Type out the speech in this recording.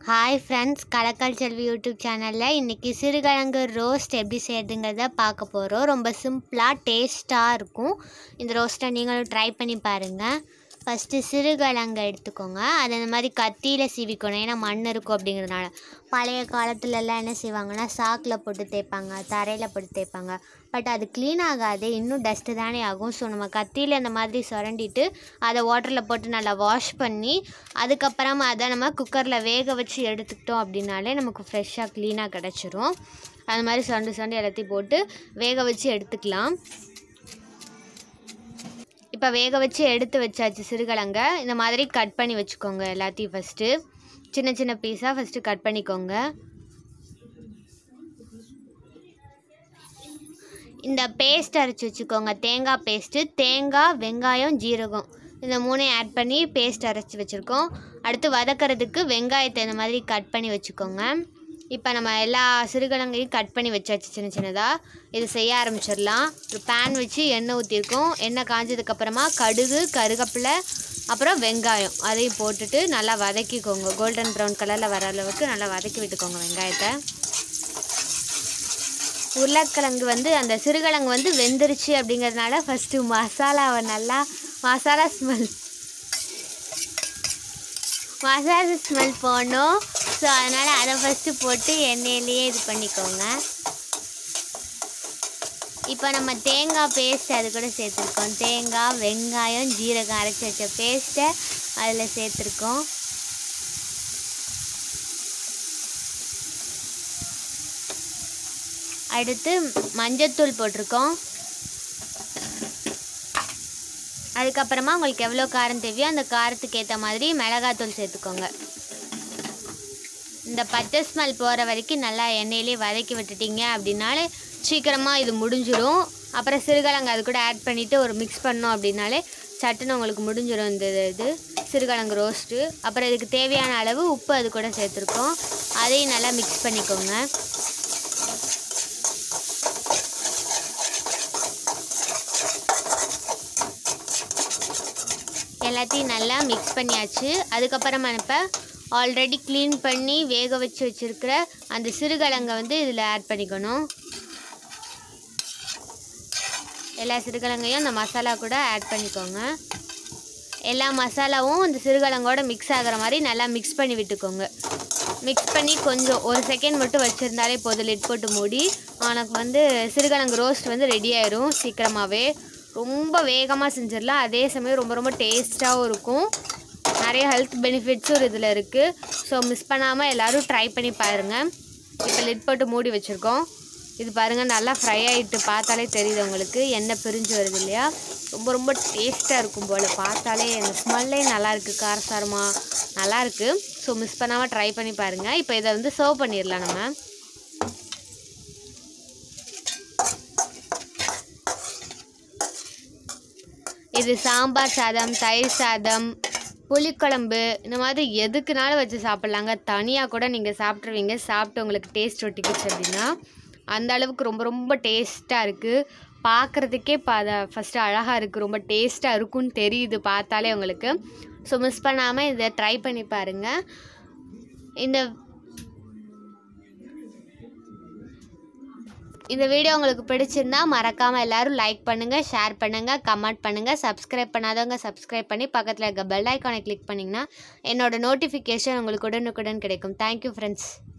Hi friends, கலக்கல் செல்வி YouTube சேனலில் இன்றைக்கி சிறுகிழங்கு roast எப்படி செய்யுதுங்கிறத பார்க்க போகிறோம். ரொம்ப சிம்பிளாக டேஸ்ட்டாக இருக்கும். இந்த ரோஸ்ட்டை நீங்களும் ட்ரை பண்ணி பாருங்கள். ஃபஸ்ட்டு சிறுகிழங்கு எடுத்துக்கோங்க. அதை இந்த மாதிரி கத்தியில் சீவிக்கணும், ஏன்னா மண் இருக்கும் அப்படிங்கிறதுனால. பழைய காலத்துலலாம் என்ன செய்வாங்கன்னா சாக்கில் போட்டு தேய்ப்பாங்க, தரையில் போட்டு தேய்ப்பாங்க. பட் அது க்ளீன் ஆகாது, இன்னும் டஸ்ட்டு தானே ஆகும். ஸோ நம்ம கத்தியில் இந்த மாதிரி சுரண்டிட்டு அதை வாட்டரில் போட்டு நல்லா வாஷ் பண்ணி அதுக்கப்புறமா அதை நம்ம குக்கரில் வேக வச்சு எடுத்துக்கிட்டோம் அப்படின்னாலே நமக்கு ஃப்ரெஷ்ஷாக க்ளீனாக கிடச்சிரும். அது மாதிரி சுரண்டு எல்லாத்தையும் போட்டு வேக வச்சு எடுத்துக்கலாம். இப்போ வேக வச்சு எடுத்து வச்சாச்சு சிறுகிழங்கை. இந்த மாதிரி கட் பண்ணி வச்சுக்கோங்க. எல்லாத்தையும் ஃபஸ்ட்டு சின்ன சின்ன பீஸாக ஃபஸ்ட்டு கட் பண்ணிக்கோங்க. இந்த பேஸ்ட் அரைச்சி வச்சுக்கோங்க. தேங்காய் பேஸ்ட்டு, தேங்காய், வெங்காயம், ஜீரகம் இந்த மூணையும் ஆட் பண்ணி பேஸ்ட் அரைச்சி வச்சுருக்கோம். அடுத்து வதக்கிறதுக்கு வெங்காயத்தை இந்த மாதிரி கட் பண்ணி வச்சுக்கோங்க. இப்போ நம்ம எல்லா சிறுகிழங்கையும் கட் பண்ணி வச்சாச்சு சின்ன சின்னதாக. இது செய்ய ஆரம்பிச்சிடலாம். ஒரு பேன் வச்சு எண்ணெய் ஊற்றிருக்கோம். எண்ணெய் காஞ்சதுக்கப்புறமா கடுகு, கருவேப்பிலை, அப்புறம் வெங்காயம் அதையும் போட்டுட்டு நல்லா வதக்கிக்கோங்க. கோல்டன் ப்ரௌன் கலரில் வர அளவுக்கு நல்லா வதக்கி விட்டுக்கோங்க வெங்காயத்தை. உருளைக்கிழங்கு அந்த சிறுகிழங்கு வெந்துருச்சு அப்படிங்கிறதுனால ஃபஸ்ட்டு மசாலாவை நல்லா மசாலா ஸ்மெல் போடணும். ஸோ அதனால் அதை ஃபஸ்ட்டு போட்டு எண்ணெயிலேயே இது பண்ணிக்கோங்க. இப்போ நம்ம தேங்காய் பேஸ்ட் அது கூட சேர்த்துருக்கோம். தேங்காய், வெங்காயம், ஜீரகம் அரைச்சி வச்ச பேஸ்ட்டை அதில் சேர்த்துருக்கோம். அடுத்து மஞ்சத்தூள் போட்டிருக்கோம். அதுக்கப்புறமா உங்களுக்கு எவ்வளோ காரம் தேவையோ அந்த காரத்துக்கு ஏற்ற மாதிரி மிளகாத்தூள் சேர்த்துக்கோங்க. இந்த பச்சை ஸ்மெல் போகிற வரைக்கும் நல்லா எண்ணெயிலே வதக்கி விட்டுட்டிங்க அப்படின்னாலே சீக்கிரமாக இது முடிஞ்சிடும். அப்புறம் சிறுகிழங்கு அது கூட ஆட் பண்ணிவிட்டு ஒரு மிக்ஸ் பண்ணோம் அப்படின்னாலே சட்டுன்னு உங்களுக்கு முடிஞ்சிடும் இது சிறுகிழங்கு ரோஸ்ட்டு. அப்புறம் இதுக்கு தேவையான அளவு உப்பு அது கூட சேர்த்துருக்கோம். அதையும் நல்லா மிக்ஸ் பண்ணிக்கோங்க. எல்லாத்தையும் நல்லா மிக்ஸ் பண்ணியாச்சு. அதுக்கப்புறமா இப்போ ஆல்ரெடி க்ளீன் பண்ணி வேக வச்சு வச்சுருக்கிற அந்த சிறுகிழங்கை இதில் ஆட் பண்ணிக்கணும். எல்லா சிறுகிழங்கையும் அந்த மசாலா கூட ஆட் பண்ணிக்கோங்க. எல்லா மசாலாவும் அந்த சிறுகிழங்கோட மிக்ஸ் ஆகிற மாதிரி நல்லா மிக்ஸ் பண்ணி விட்டுக்கோங்க. மிக்ஸ் பண்ணி கொஞ்சம் ஒரு செகண்ட் மட்டும் வச்சுருந்தாலே போதும். லிட் போட்டு மூடி உனக்கு சிறுகிழங்கு ரோஸ்ட் ரெடி ஆயிரும் சீக்கிரமாகவே. ரொம்ப வேகமாக செஞ்சிடலாம். அதே சமயம் ரொம்ப ரொம்ப டேஸ்ட்டாகவும் இருக்கும். நிறைய ஹெல்த் பெனிஃபிட்ஸும் இதில் இருக்குது. ஸோ மிஸ் பண்ணாமல் எல்லோரும் ட்ரை பண்ணி பாருங்கள். இப்போ லிட் போட்டு மூடி வச்சுருக்கோம். இது பாருங்கள் நல்லா ஃப்ரை ஆகிட்டு பார்த்தாலே தெரியுது உங்களுக்கு. எண்ணெய் பிரிஞ்சு வருது இல்லையா? ரொம்ப ரொம்ப டேஸ்ட்டாக இருக்கும் போல். பார்த்தாலே அந்த ஸ்மெல்லே நல்லாயிருக்கு, காரசாரமாக நல்லாயிருக்கு. ஸோ மிஸ் பண்ணாமல் ட்ரை பண்ணி பாருங்கள். இப்போ இதை சர்வ் பண்ணிடலாம் நம்ம. இது சாம்பார் சாதம், தயிர் சாதம், புளிக்குழம்பு இந்த மாதிரி எதுக்குனாலும் வச்சு சாப்பிட்லாங்க. தனியாக கூட நீங்கள் சாப்பிட்ருவீங்க. சாப்பிட்டு உங்களுக்கு டேஸ்ட் ஒட்டிக்கிச்சு அப்படின்னா அந்த அளவுக்கு ரொம்ப ரொம்ப டேஸ்ட்டாக இருக்குது. பார்க்குறதுக்கே ஃபஸ்ட்டு அழகாக இருக்குது, ரொம்ப டேஸ்ட்டாக இருக்குன்னு தெரியுது பார்த்தாலே உங்களுக்கு. ஸோ மிஸ் பண்ணாமல் இதை ட்ரை பண்ணி பாருங்கள். இந்த வீடியோ உங்களுக்கு பிடிச்சிருந்தா மறக்காமல் எல்லோரும் லைக் பண்ணுங்கள், ஷேர் பண்ணுங்கள், கமெண்ட் பண்ணுங்கள். சப்ஸ்கிரைப் பண்ணாதவங்க சப்ஸ்கிரைப் பண்ணி பக்கத்தில் இருக்க பெல் ஐக்கானை கிளிக் பண்ணிங்கன்னா என்னோடய நோட்டிஃபிகேஷன் உங்களுக்கு உடனுக்குடன் கிடைக்கும். Thank you friends.